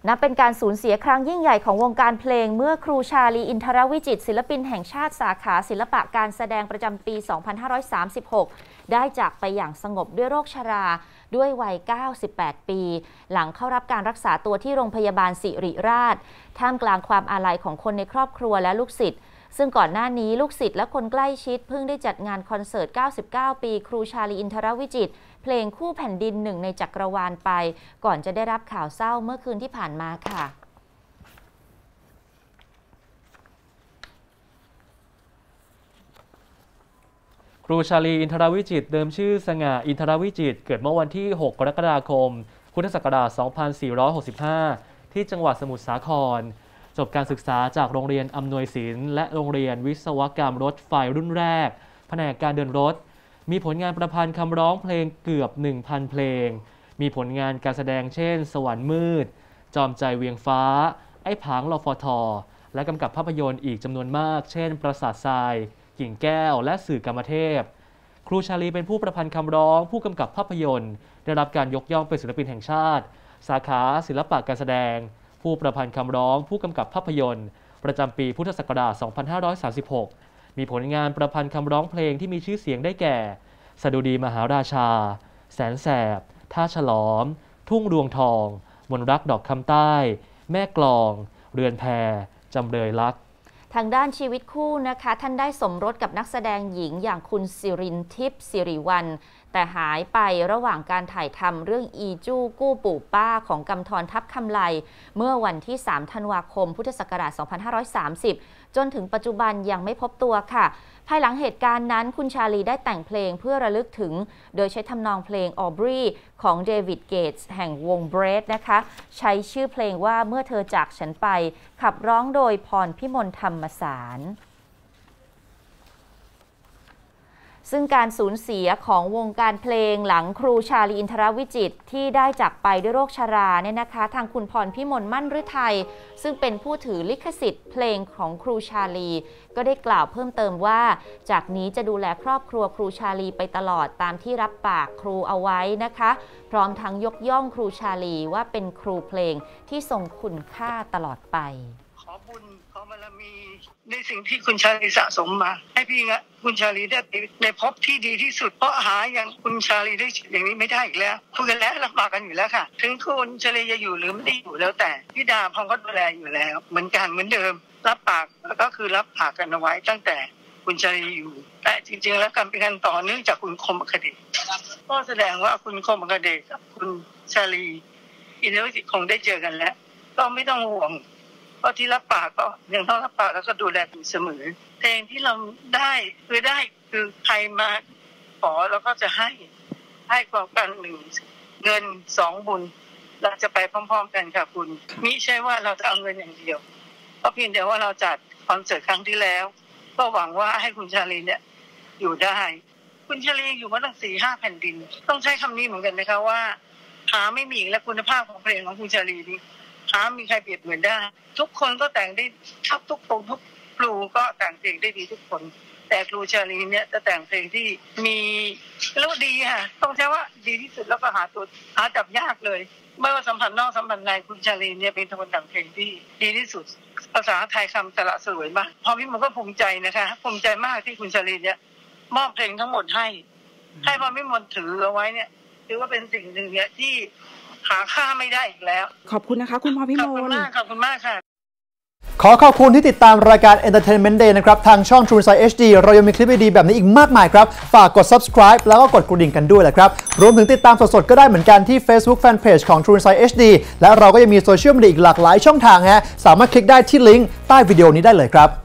นับเป็นการสูญเสียครั้งยิ่งใหญ่ของวงการเพลงเมื่อครูชาลีอินทรวิจิตรศิลปินแห่งชาติสาขาศิลปะการแสดงประจำปี 2536 ได้จากไปอย่างสงบด้วยโรคชราด้วยวัย 98 ปี หลังเข้ารับการรักษาตัวที่โรงพยาบาลศิริราชท่ามกลางความอาลัยของคนในครอบครัวและลูกศิษย์ซึ่งก่อนหน้านี้ลูกศิษย์และคนใกล้ชิดเพิ่งได้จัดงานคอนเสิร์ต 99 ปีครูชาลีอินทรวิจิตรเพลงคู่แผ่นดินหนึ่งในจักรวาลไปก่อนจะได้รับข่าวเศร้าเมื่อคืนที่ผ่านมาค่ะครูชาลีอินทรวิจิตรเดิมชื่อสง่าอินทรวิจิตรเกิดเมื่อวันที่ 6 กรกฎาคม พุทธศักราช 2465 ที่จังหวัดสมุทรสาครจบการศึกษาจากโรงเรียนอำนวยศิลป์และโรงเรียนวิศวกรรมรถไฟรุ่นแรกแผนกการเดินรถมีผลงานประพันธ์คำร้องเพลงเกือบ 1,000 เพลงมีผลงานการแสดงเช่นสวรรค์มืดจอมใจเวียงฟ้าไอ้ผางลฟท.และกำกับภาพยนตร์อีกจำนวนมากเช่นปราสาททรายกิ่งแก้วและสื่อกามเทพครูชาลีเป็นผู้ประพันธ์คำร้องผู้กำกับภาพยนตร์ได้รับการยกย่องเป็นศิลปินแห่งชาติสาขาศิลปะการแสดงผู้ประพันธ์คำร้องผู้กำกับภาพยนตร์ประจำปีพุทธศักราช 2536 มีผลงานประพันธ์คำร้องเพลงที่มีชื่อเสียงได้แก่สดุดีมหาราชาแสนแสบท่าฉลอมทุ่งรวงทองมนรักดอกคำใต้แม่กลองเรือนแพจำเริญรักทางด้านชีวิตคู่นะคะท่านได้สมรสกับนักแสดงหญิงอย่างคุณสิรินทิพย์สิริวัลย์แต่หายไประหว่างการถ่ายทำเรื่องอีจู้กู้ปู่ป้าของกำธรทัพคำไลเมื่อวันที่ 3 ธันวาคม พุทธศักราช 2530 จนถึงปัจจุบันยังไม่พบตัวค่ะภายหลังเหตุการณ์นั้นคุณชาลีได้แต่งเพลงเพื่อระลึกถึงโดยใช้ทำนองเพลง Aubrey ของเดวิดเกตส์แห่งวง Bread นะคะใช้ชื่อเพลงว่าเมื่อเธอจากฉันไปขับร้องโดยพรพิมลธรรมสารซึ่งการสูญเสียของวงการเพลงหลังครูชาลีอินทรวิจิตรที่ได้จากไปด้วยโรคชราเนี่ยนะคะทางคุณพรพิมลมั่นฤทัยซึ่งเป็นผู้ถือลิขสิทธิ์เพลงของครูชาลีก็ได้กล่าวเพิ่มเติมว่าจากนี้จะดูแลครอบครัวครูชาลีไปตลอดตามที่รับปากครูเอาไว้นะคะพร้อมทั้งยกย่องครูชาลีว่าเป็นครูเพลงที่ทรงคุณค่าตลอดไปขอบุญขอบารมีในสิ่งที่คุณชาลีสะสมมาให้พี่คุณชาลีได้ในภพที่ดีที่สุดเพราะหาอย่างคุณชาลีได้อย่างนี้ไม่ได้อีกแล้วคุยกันแล้วรับปากกันอยู่แล้วค่ะถึงคุณชาลีจะอยู่หรือไม่ได้อยู่แล้วแต่พี่ดาพองก็ดูแลอยู่แล้วเหมือนกันเหมือนเดิมรับปากก็คือรับปากกันเอาไว้ตั้งแต่คุณชาลีอยู่แต่จริงๆแล้วการเป็นการต่อเนื่องจากคุณคมอคเดชก็แสดงว่าคุณคมอคเดชกับคุณชาลีอินทรวิจิตรคงได้เจอกันแล้วก็ไม่ต้องห่วงเพราะที่รับปากก็ยังต้องรับปากแล้วก็ดูแลกันเสมอเพลงที่เราได้คือใครมาขอเราก็จะให้ความกัน1เงิน2บุญเราจะไปพร้อมๆกันค่ะคุณมิใช่ว่าเราจะเอาเงินอย่างเดียวก็เพียงแต่ว่าเราจัดคอนเสิร์ตครั้งที่แล้วก็หวังว่าให้คุณชาลีเนี่ยอยู่ได้คุณชาลีอยู่มาตั้ง 4-5 แผ่นดินต้องใช้คำนี้เหมือนกันนะคะว่าหาไม่มีและคุณภาพของเพลงของคุณชาลีนี้มีใครเปรียบเหมือนได้ทุกคนก็แต่งได้ทุกคนทุกครูก็แต่งเพลงได้ดีทุกคนแต่ครูชาลีเนี่ยจะแต่งเพลงที่มีแล้วดีค่ะต้องใช้ว่าดีที่สุดแล้วก็หาจับยากเลยไม่ว่าสัมผัสนอกสัมผัสในคุณชาลีเนี่ยเป็นคนแต่งเพลงที่ดีที่สุดภาษาไทยคำสละสลวยมากพอพี่มันก็ภูมิใจนะคะภูมิใจมากที่คุณชาลีเนี่ยมอบเพลงทั้งหมดให้พอพี่มนถือเอาไว้เนี่ยถือว่าเป็นสิ่งหนึ่งเนี่ยที่หาค่าไม่ได้อีกแล้วขอบคุณนะคะคุณพรพิมลขอบคุณมากค่ะขอบคุณที่ติดตามรายการ Entertainment Day นะครับทางช่อง True Insight HD เรายังมีคลิปดีๆแบบนี้อีกมากมายครับฝากกด subscribe แล้วก็กดกระดิ่งกันด้วยแหละครับรวมถึงติดตามสดๆก็ได้เหมือนกันที่ Facebook Fanpage ของ True Insight HD และเราก็ยังมีโซเชียลมีเดียอีกหลากหลายช่องทางฮะสามารถคลิกได้ที่ลิงก์ใต้วิดีโอนี้ได้เลยครับ